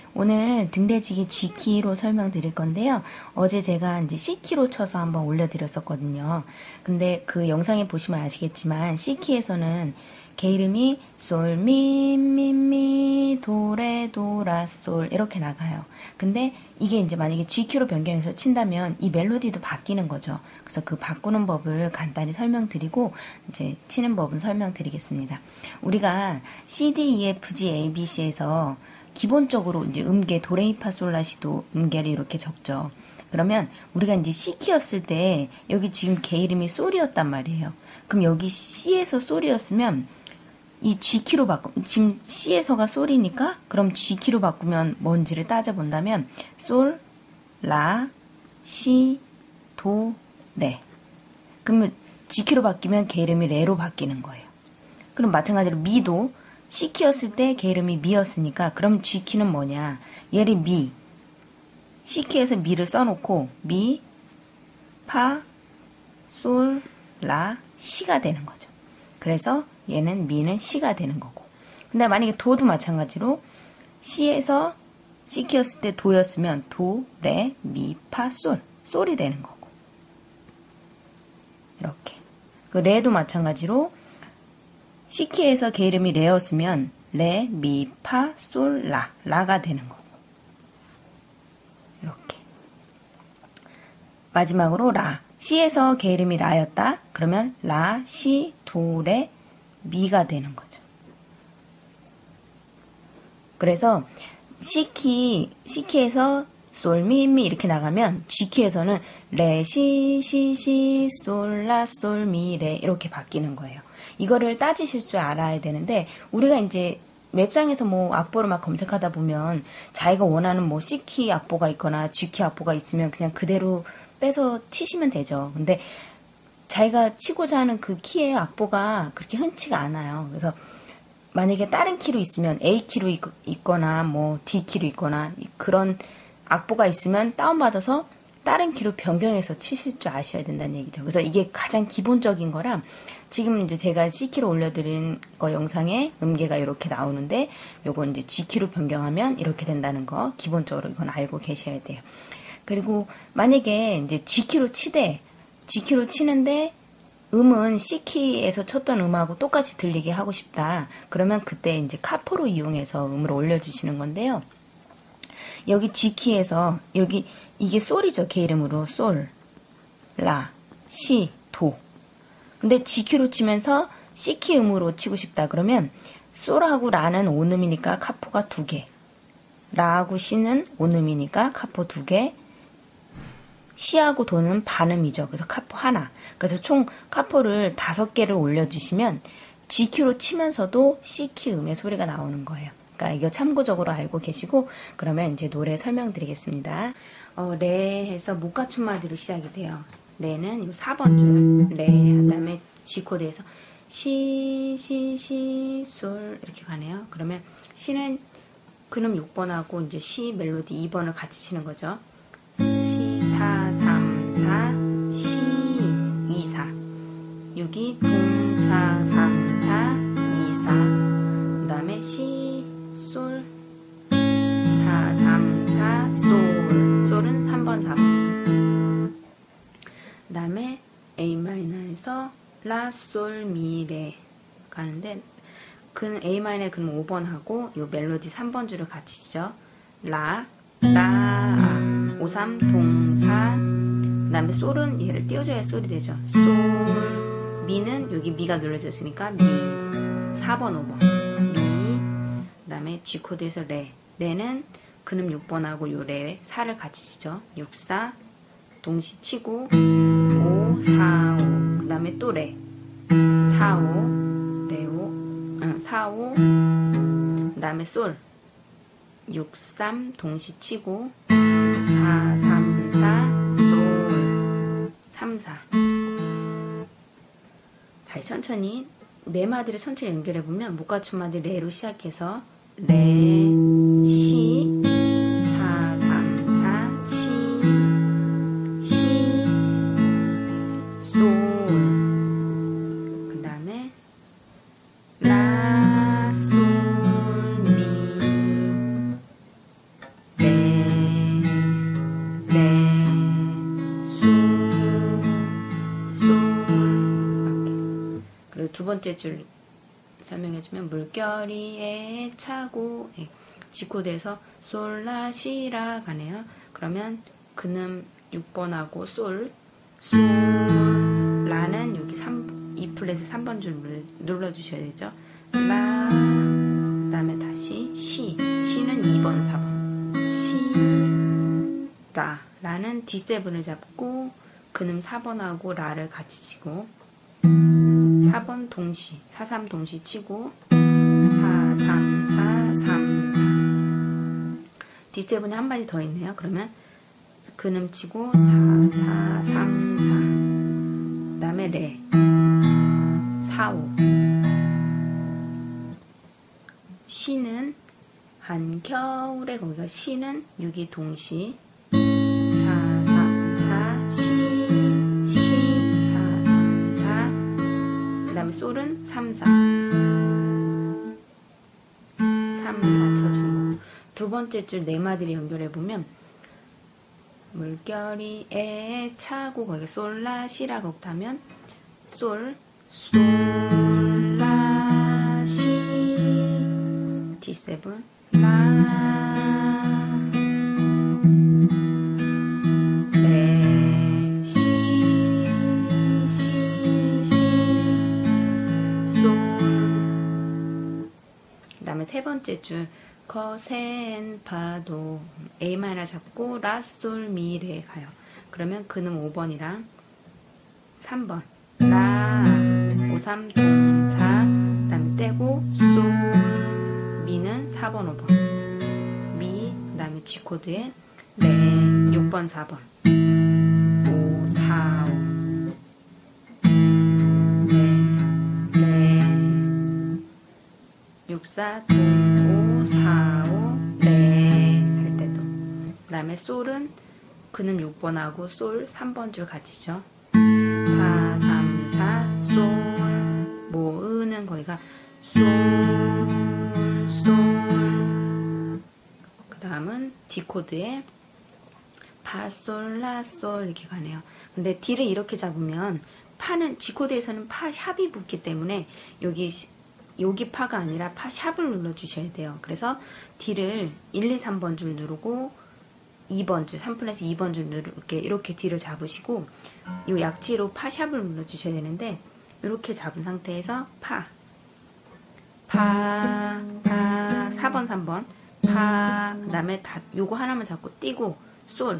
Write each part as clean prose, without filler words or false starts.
오늘 등대지기 G키로 설명드릴 건데요. 어제 제가 이제 C키로 쳐서 한번 올려드렸었거든요. 근데 그 영상에 보시면 아시겠지만 C키에서는 개 이름이 솔, 미, 도레, 도라, 솔 이렇게 나가요. 근데 이게 이제 만약에 G키로 변경해서 친다면 이 멜로디도 바뀌는 거죠. 그래서 그 바꾸는 법을 간단히 설명드리고 이제 치는 법은 설명드리겠습니다. 우리가 C, D, E, F, G, A, B, C에서 기본적으로 이제 음계 도레미파솔라시도 음계를 이렇게 적죠. 그러면 우리가 이제 C키였을 때 여기 지금 개 이름이 솔이었단 말이에요. 그럼 여기 C에서 솔이었으면 이 G키로 지금 C에서가 솔이니까 그럼 G키로 바꾸면 뭔지를 따져본다면 솔, 라, 시, 도, 레. 그러면 G키로 바뀌면 개 이름이 레로 바뀌는 거예요. 그럼 마찬가지로 미도 C키였을 때 개 이름이 미였으니까 그럼 G키는 뭐냐? 얘를 미. C키에서 미를 써놓고 미, 파, 솔, 라, 시가 되는 거죠. 그래서 얘는 미는 시가 되는 거고. 근데 만약에 도도 마찬가지로 C에서 C키였을 때 도였으면 도, 레, 미, 파, 솔. 솔이 되는 거고. 이렇게. 그 레도 마찬가지로 C키에서 개 이름이 레였으면 레, 미, 파, 솔, 라. 라가 되는 거고. 이렇게. 마지막으로 라. C에서 개 이름이 라였다. 그러면 라, 시, 도, 레, 미가 되는 거죠. 그래서 C키에서 솔, 미 이렇게 나가면 G키에서는 레, 시, 솔, 라, 솔, 미, 레 이렇게 바뀌는 거예요. 이거를 따지실 줄 알아야 되는데 우리가 이제 웹상에서 뭐 악보를 막 검색하다 보면 자기가 원하는 뭐 C키 악보가 있거나 G키 악보가 있으면 그냥 그대로 빼서 치시면 되죠. 근데 자기가 치고자 하는 그 키의 악보가 그렇게 흔치가 않아요. 그래서 만약에 다른 키로 있으면 A키로 있거나 뭐 D키로 있거나 그런 악보가 있으면 다운받아서 다른 키로 변경해서 치실 줄 아셔야 된다는 얘기죠. 그래서 이게 가장 기본적인 거라 지금 이제 제가 C키로 올려드린 거 영상에 음계가 이렇게 나오는데 요건 이제 G키로 변경하면 이렇게 된다는 거 기본적으로 이건 알고 계셔야 돼요. 그리고 만약에 이제 G키로 치는데 음은 C키에서 쳤던 음하고 똑같이 들리게 하고 싶다. 그러면 그때 이제 카포로 이용해서 음을 올려주시는 건데요. 여기 G키에서 여기 이게 솔이죠. 개 이름으로 솔, 라, 시, 도. 근데 G키로 치면서 C키 음으로 치고 싶다. 그러면 솔하고 라는 온음이니까 카포가 2개. 라하고 시는 온음이니까 카포 2개. 시하고 도는 반음이죠. 그래서 카포 하나. 그래서 총 카포를 5개를 올려주시면 G키로 치면서도 C키 음의 소리가 나오는 거예요. 그러니까 이거 참고적으로 알고 계시고 그러면 이제 노래 설명드리겠습니다. 레에서 목가춤마디로 시작이 돼요. 레는 이 4번 줄 레 한 다음에 G 코드에서 시, 솔 이렇게 가네요. 그러면 시는 근음 6번하고 이제 시 멜로디 2번을 같이 치는 거죠. 시, 4, 3, 4, 시, 2, 4 6이 동, 4, 3, 4, 2, 4 그 다음에 시, 솔 4, 3, 4, 솔은 3번, 4번 그 다음에 A마이너에서 라, 솔, 미, 레 가는데 A마이너의 근음 5번 하고 요 멜로디 3번 줄을 같이 치죠. 라, 5, 3, 동, 4 그 다음에 솔은 얘를 띄워줘야 솔이 되죠. 솔, 미는 여기 미가 눌러져 있으니까 미 4번, 5번 미 그 다음에 G코드에서 레는 근음 6번하고 요 레 4를 같이 치죠. 6, 4 동시 치고 5, 4, 5 그 다음에 또 레 4, 5 레 5 4, 5 그 다음에 솔 6, 3 동시 치고 4, 3, 4 솔 3, 4 다시 천천히 네 마디를 천천히 연결해보면 목가춤마디 레로 시작해서 레, 시 4, 3, 4 시, 솔 그 다음에 라, 솔, 미 번째 줄 설명해주면 물결이에 차고 G코드에서 솔라시라 가네요. 그러면 그는 6번하고 솔 라는 여기 2 플랫의 3번 줄 눌러주셔야 되죠. 라, 그 다음에 다시 시는 2번 4번 라는 D7을 잡고 그는 4번하고 라를 같이 치고 4번 동시 4, 3 동시 치고 4, 3, 4, 3, 4 D7이 한 번이 더 있네요. 그러면 그는 치고 4, 4, 3, 4 그 다음에 레 4, 5 시는 한겨울에 거기가 시는 6이 동시 4, 3, 4 시 4, 3, 4 그 다음에 솔은 3, 4 쳐주고 두 번째 줄 네 마디를 연결해보면 물결이 에 차고 거기 솔라시라고 하면 솔 솔라시 D7 라 레 시 솔 그 다음에 세 번째 줄 거센 파도 A 마이너 잡고 라 솔 미 레 가요. 그러면 그는 5번이랑 3번 라 5, 3 동, 4 그 다음에 떼고 솔 미는 4번 5번 미 그 다음에 G 코드에 레 6번 4번 5, 4, 5 레 6, 4 동, 5, 4, 5 레 할 때도 그 다음에 솔은 그는 6번하고 솔 3번 줄 같이죠. 4, 3, 4 솔 모으는 거기가 솔 그 다음은 D 코드에 파, 솔, 라, 솔 이렇게 가네요. 근데 D를 이렇게 잡으면 파는 G 코드에서는 파 샵이 붙기 때문에 여기 파가 아니라 파 샵을 눌러주셔야 돼요. 그래서 D를 1, 2, 3번 줄 누르고 2번 줄, 3 플러스 2번 줄 누르게 이렇게 D를 잡으시고 이 약지로 파 샵을 눌러주셔야 되는데 이렇게 잡은 상태에서 파 4번 3번 파 그 다음에 요거 하나만 잡고 띄고 솔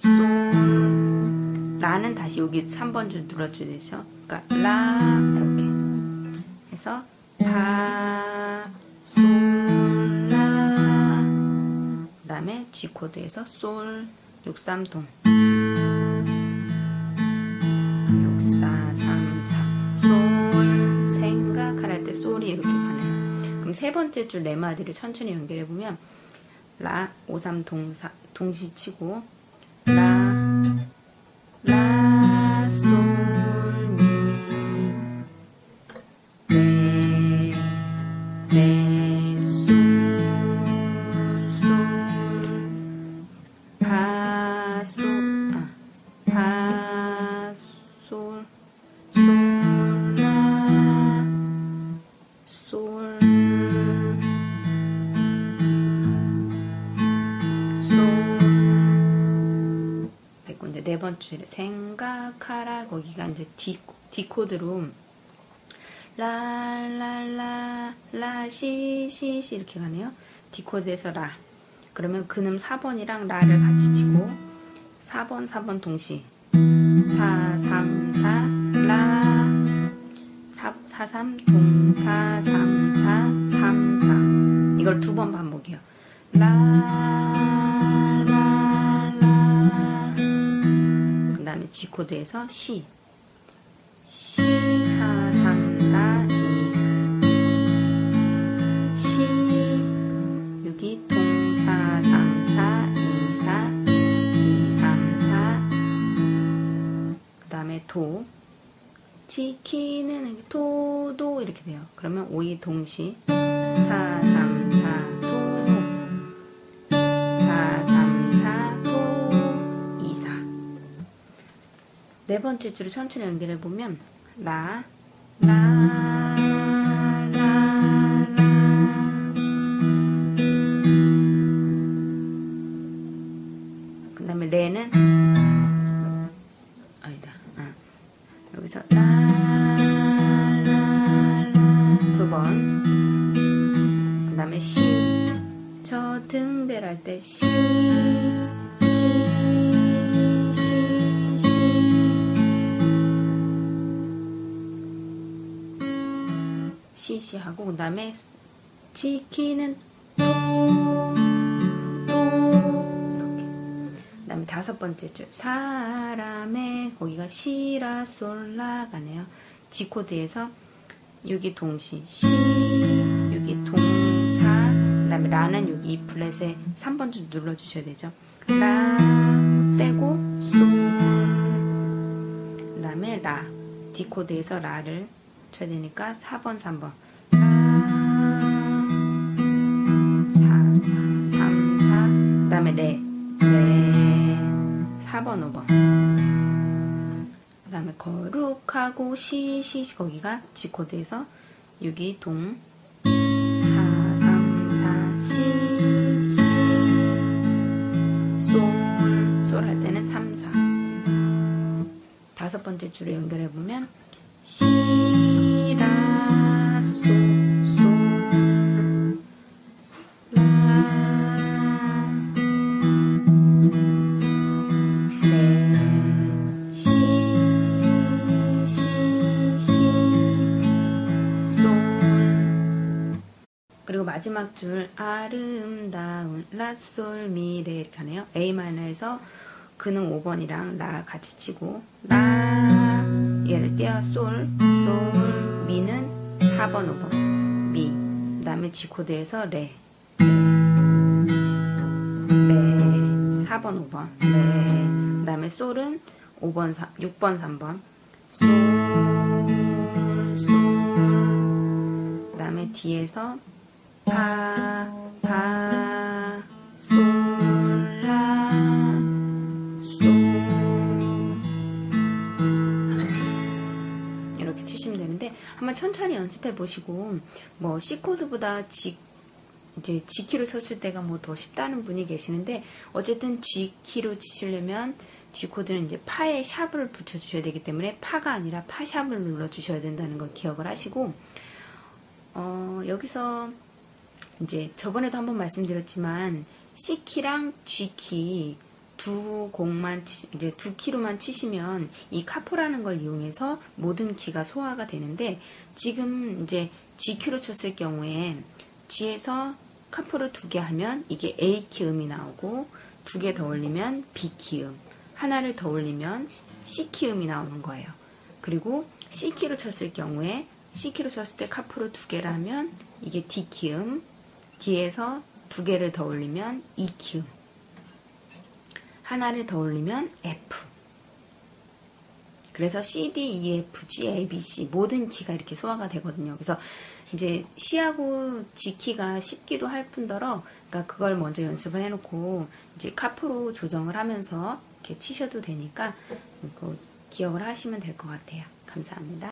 라는 다시 여기 3번 줄 눌러줘야 되죠. 그러니까 라 이렇게 해서 파 솔 라 그 다음에 G 코드에서 솔 6, 3 동 6, 4, 3, 4 솔 생각할 때 솔이 이렇게 가네요. 그럼 세 번째 줄 네 마디를 천천히 연결해 보면 라 5, 3 동, 4 동시 치고 라 솔 미 레 솔 파 솔 솔 라 솔 됐고 이제 네 번째 줄에 생각하라 거기가 이제 D 코드로 라 시 이렇게 가네요. D 코드에서 라 그러면 그는 4번이랑 라를 같이 치고 4번 동시 4, 3, 4 라 4, 3 동 4, 3, 4 3, 4 이걸 두 번 반복해요. 라 그 다음에 G 코드에서 시 4, 3, 4 2, 4 시 여기 동 4, 3, 4 2, 4 2, 3, 4 그 다음에 도 지키는 도도 이렇게 돼요. 그러면 5, 2 동시 4, 3, 4 도 4, 3, 4 도 2, 4 네 번째 줄을 천천히 연결해 보면 라 레는 아니다. 여기서 라라라 두 번. 그 다음에 시. 저 등벨 할 때 시. 시시 하고 그 다음에 지키는 또 이렇게. 그 다음에 다섯 번째 줄 사람의 거기가 시라 솔라 가네요. G 코드에서 여기 동시 시 여기 동사 그 다음에 라는 여기 E 플랫에 3번 줄 눌러주셔야 되죠. 라 떼고 솔 그 다음에 라 D 코드에서 라를 쳐야 되니까 4번 3번 라 4 3 4 그 다음에 레 4번 5번 그 다음에 거룩하고 시 거기가 G 코드에서 여기 동 4 3 4 시 솔 할 때는 3 4 다섯 번째 줄에 연결해 보면 시라 솔 라 레 시 솔 그리고 마지막 줄 아름다운 라솔 미레 이렇게 하네요. A 마이너에서 그는 5번이랑 라 같이 치고 라 얘를 떼어 솔 미는 4번 5번 미 그 다음에 G 코드에서 레 4번 5번 레 그 다음에 솔은 6번 3번 솔 그 다음에 D에서 이렇게 치시면 되는데 한번 천천히 연습해 보시고 뭐 C 코드보다 이제 G 키로 쳤을 때가 뭐 더 쉽다는 분이 계시는데 어쨌든 G 키로 치시려면 G 코드는 이제 파에 샵을 붙여 주셔야 되기 때문에 파가 아니라 파 샵을 눌러 주셔야 된다는 거 기억을 하시고 여기서 이제 저번에도 한번 말씀드렸지만 C 키랑 G 키 두 곡만 이제 두 키로만 치시면 이 카포라는 걸 이용해서 모든 키가 소화가 되는데 지금 이제 G 키로 쳤을 경우에 G에서 카포를 2개 하면 이게 A 키음이 나오고 2개 더 올리면 B 키음, 하나를 더 올리면 C 키음이 나오는 거예요. 그리고 C 키로 쳤을 경우에 C 키로 쳤을 때 카포를 2개를 하면 이게 D 키음, D에서 2개를 더 올리면 E 키음, 하나를 더 올리면 F. 그래서 C, D, E, F, G, A, B, C 모든 키가 이렇게 소화가 되거든요. 그래서 이제 C하고 G 키가 쉽기도 할 뿐더러 그러니까 그걸 먼저 연습을 해놓고 이제 카포로 조정을 하면서 이렇게 치셔도 되니까 그거 기억을 하시면 될 것 같아요. 감사합니다.